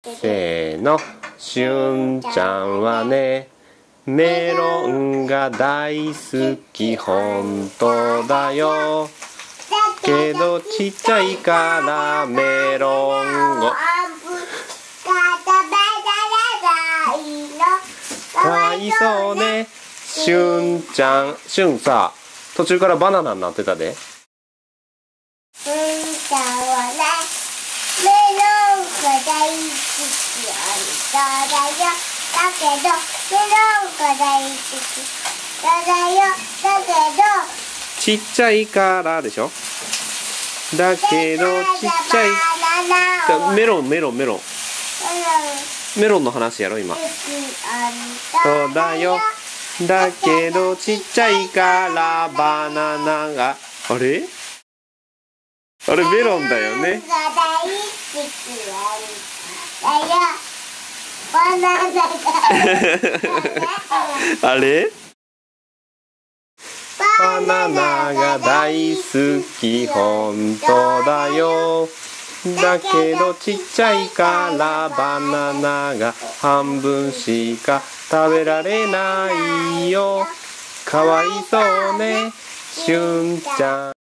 せーの。しゅんちゃんはね、メロンが大好き、ほんとだよ。けどちっちゃいからメロンをかわいそうね。しゅんちゃん、しゅんさ、途中からバナナになってたで。 しゅんちゃんはね、メロンが大好き、ほんとだよ。だけどメロンが大好きだよ。だけどちっちゃいからでしょ。だけどちっちゃいメロンメロンの話やろ今。そうだよ。だけどちっちゃいからバナナがあれメロンだよね。あれバナナが大好き、ほんとだよ。だけどちっちゃいからバナナが半分しか食べられないよ。かわいそうね、しゅんちゃん。